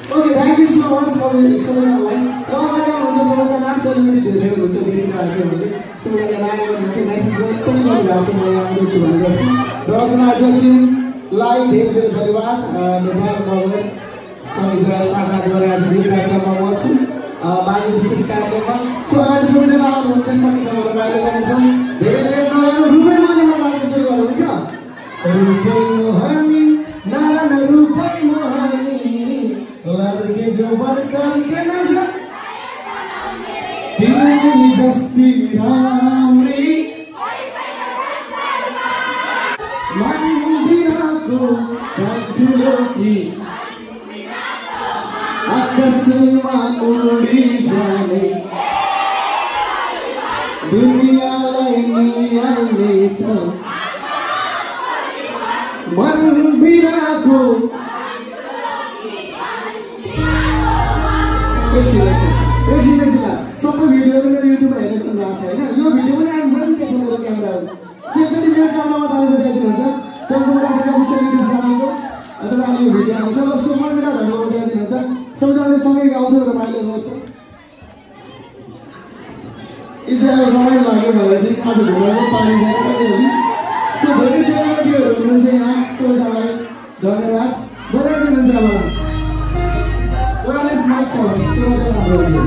Okay, thank you so much for your like. Normally, I'm just going to not tell you the day to be so we can message put it on the organizer team लाई धेरै धेरै धन्यवाद नेपाल नगर समितिका शाखाद्वारा आज यो कार्यक्रममा म छु मानव विशेष कार्यक्रममा सो अगाडि सबैजना आउनुहुन्छ सँगसँगै रमाइलो गर्नेछौँ धेरै धेरै नराम्रो रुपै मनमा बाँच्न सुरु गर्नुहुन्छ रुपै मोहनी नारायण रुपै मोहनी लड्के जो बर्कर के नजर तिमी जस्ती राम्री Budathoki akasma udi jane dunia lainnya itu man biraku excellent सबै भिडियोहरु मेरो युट्युबमा हेरेर पनि भएको छ हैन यो भिडियो पनि आउँछ नि त्यसो मेरो क्यामेराहरु सेन्चुरी मेरो क्यामेरामा ताली बजाइदिनुहुन्छ Tanka Budathoki YouTube च्यानलको अथवा यो भिडियो आउँछ र सो मनबिना धन्यवाद बजाइदिनुहुन्छ सबैजनाले सँगै गाउँछ र रमाइलो गर्छ इजरायल रमाइलो लाग्यो भने चाहिँ आज ढुङ्गाको पानी गएर सो धेरै सेलिब्रिटीहरु हुनुहुन्छ यहाँ सबैजनालाई धन्यवाद बजाइदिनुहुन्छ मलाई वायरलेस माइक छ भने त्यो बजाउन राम्रो हुन्छ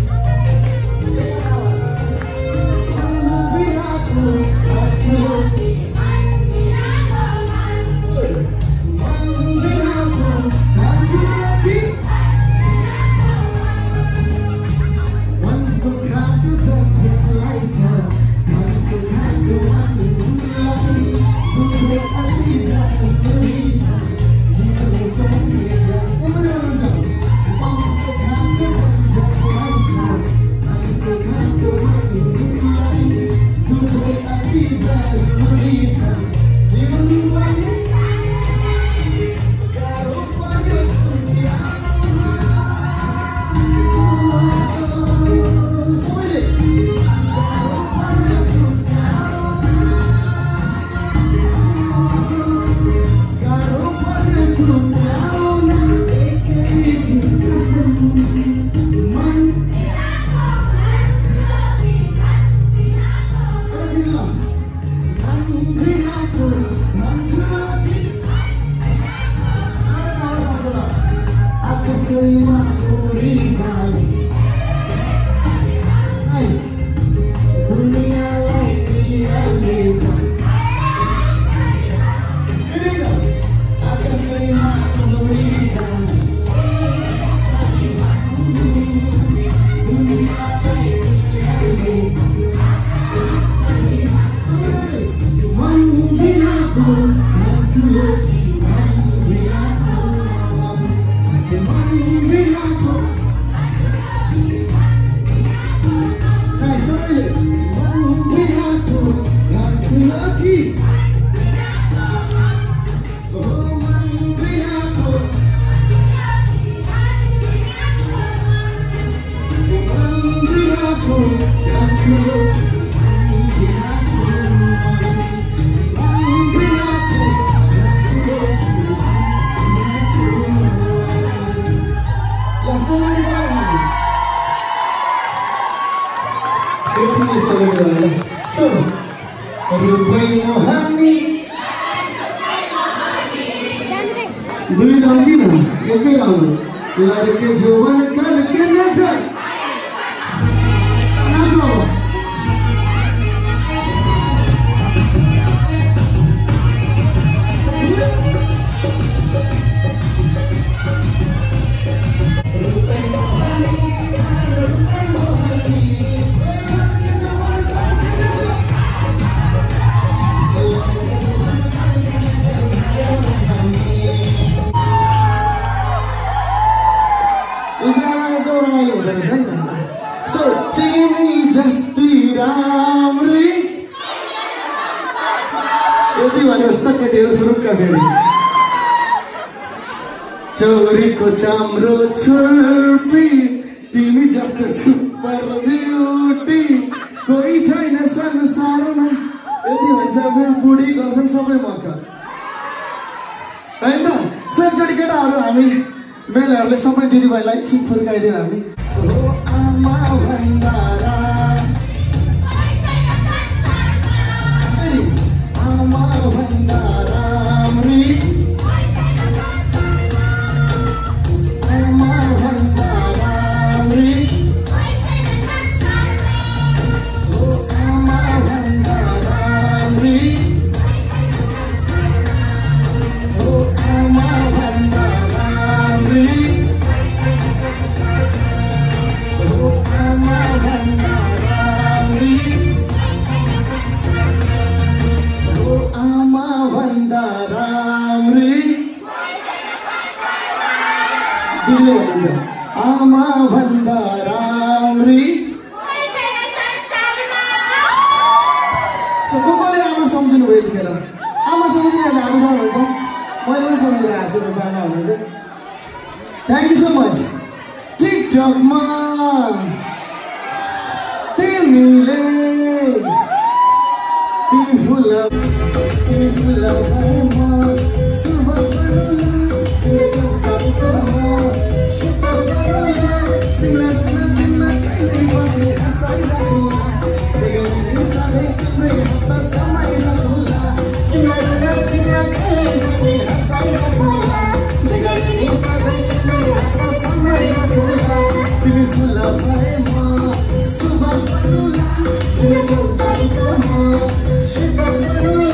Budathoki So, Rupai Mohani दुई रंगी ना एक ही रंग लड़के जवान करके नाचा नाचो Isarail itu orang lain dari saya. So, timi jasti ramri. Itu mana stok meter furuk kafir. Chori ko chamro churpi. Timi jasti super beauty. Koi chayna sansar mein. Itu mana sahaja pudi girlfriend sampai maka. Ayo, so jadi kita orang kami. मेलहरुले सबै दिदीभाइलाई ठीक फर्काइदियो हामी ओ आमा भण्डारा आमा भण्डारा रे आमा भण्डारा रे ओ आमा भण्डारा रे ओ आमा भण्डारा आमा भन्दा राम्री कसले आमा सम्झिनु भयो यतिखेर आमा सम्झिरहेको आमा हुनुहुन्छ मैले पनि सम्झिरहेको छु बाबा हुनुहुन्छ थ्याङ्क यू सो मच टिकटकमा तिमीले तिमी फुल भएमा सुबस बनुला तिमी चौकामा शीतल बनुला तिमीलाई कहिले पनि हँसाइरहनुला जगरी सधैँ तिम्रै हात समाइरहनुला तिमीलाई कहिले पनि हँसाइरहनुला जगरी सधैँ तिम्रै हात समाइरहनुला तिमी फुल भएमा सुबस बनुला तिमी चौकामा शीतल बनुला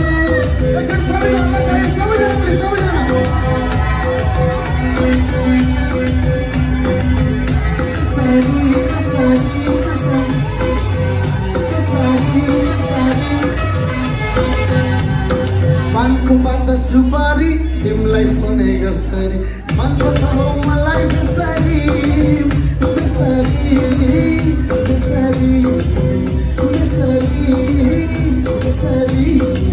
Manku patas rupari timlai phone gasari manku tho malai besari besari besari besari besari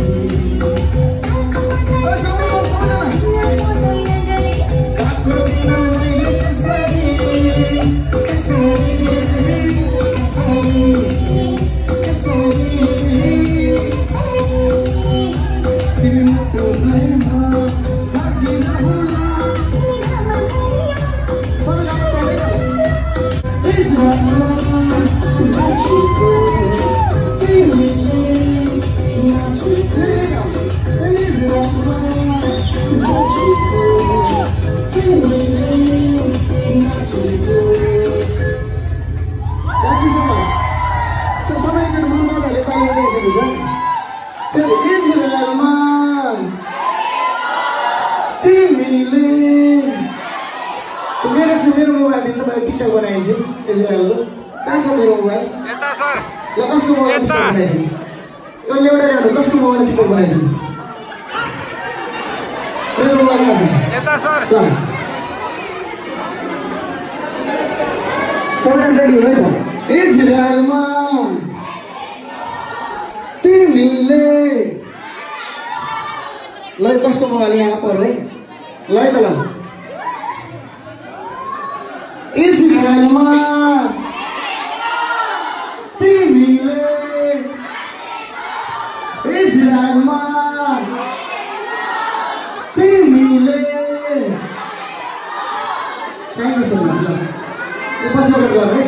मेरो मोबाइल दिन तपाईँ टिकटक बनाइदिन्छु इजरायलको कहाँ छ मेरो मोबाइल यता सर ल कसको मोबाइल बनाइदिनु एउटा एउटा ल्याउनु कसको मोबाइल टिकटक बनाइदिनु मेरो मोबाइल कहाँ छ यता सर ल सबै रेडी हो त इजरायलमा तिमीले ल कसको मोबाइल यहाँ पर है ल त ल Isarail ma,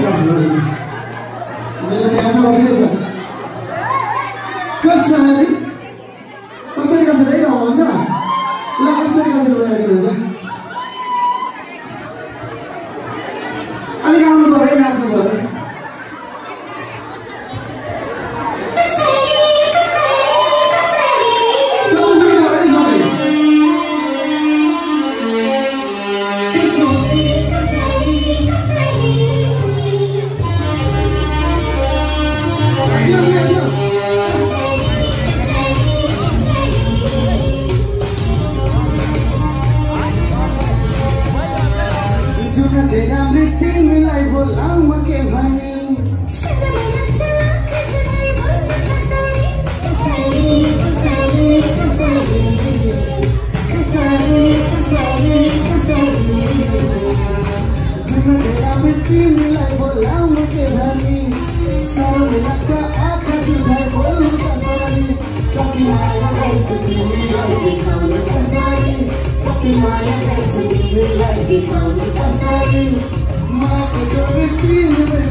मेरो त्यहाँ उठेको छ कसरी कसरी कसरी है हुन्छ ल कसरी कसरी बोलाइदिनुहुन्छ अलिक आउनु पर्यो नाच्नु पर्यो तिमीलाई बोलाऊ म के भने तिमीलाई बोलाऊ म के भने साह्रो लाग्छ आँखा दुखाइ बोल्नु कसरी कति माया गर्छु तिमीलाई देखाउनु कसरी कति माया गर्छु तिमीलाई देखाउनु कसरी माया गर्छु तिमीलाई